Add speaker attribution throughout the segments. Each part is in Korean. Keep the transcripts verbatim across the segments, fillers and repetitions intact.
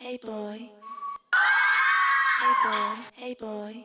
Speaker 1: Hey boy. Hey boy. Hey boy.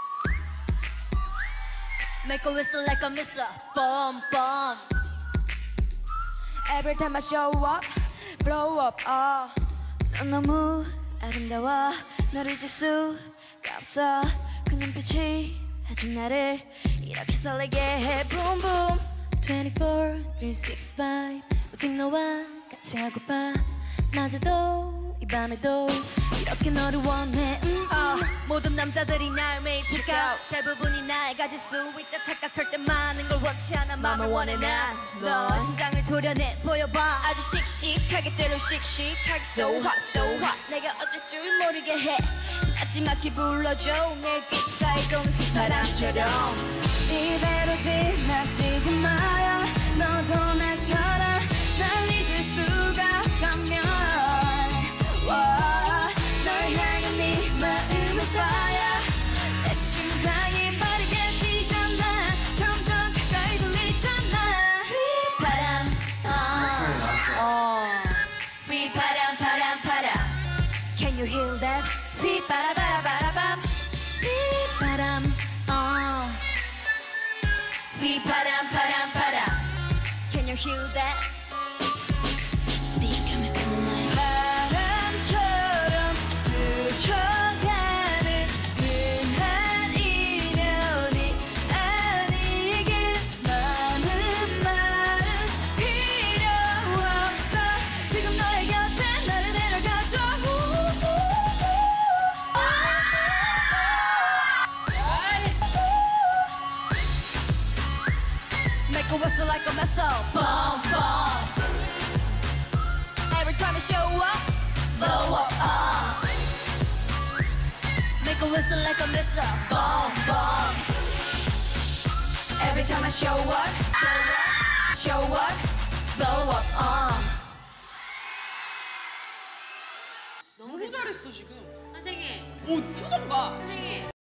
Speaker 2: Make a whistle like a missile. Boom, boom.
Speaker 1: Every time I show up, blow up. Oh. 넌 너무 아름다워. 너를 잊을 수가 없어. 그 눈빛이 아직 나를 이렇게 설레게 해. Boom boom. twenty-four, three sixty-five. 오직 너와 같이 하고파. 낮에도 이 밤에도 이렇게 너를 원해. 음,
Speaker 2: 어, 모든 남자들이 날 매일 check out. 대부분이 날 가질 수 있다 착각. 절대 많은 걸 원치 않아. 맘을 원해 난너 심장을 도려내 보여봐. 아주 씩씩하게 때로 씩씩하게 So hot so hot. 내가 어쩔 줄 모르게 해. 마지막에 불러줘 내 귓가에 도는 휘바람처럼.
Speaker 1: 이대로 지나치지 마요. 너도 나처럼 날 잊을 수가 없다면 와, 널 향한 네 마음은 fire. 내 심장이 빠르게 뛰잖아. 점점 가까이 들리잖아.
Speaker 2: 휘바람 어 휘바람 바람 바람. Can you hear that? 휘바라바라바라밤. 휘바람 어 휘바람 바람 바람. Can you hear that?
Speaker 1: Speak, got me feeling like 바람처럼 스쳐가는 흔한 인연이 아니길. 많은 말은 필요 없어. 지금 너의 곁에 나를 데려가줘.
Speaker 2: Make a whistle like a missile. Boom, boom. Every time I show up, blow up, uh. Make a whistle like a missile. Boom, boom. Every time I show up, show up, show up, blow up, uh.
Speaker 3: 너무 잘했어 지금.
Speaker 4: 선생님,
Speaker 3: 오 표정 봐.
Speaker 4: 선생님.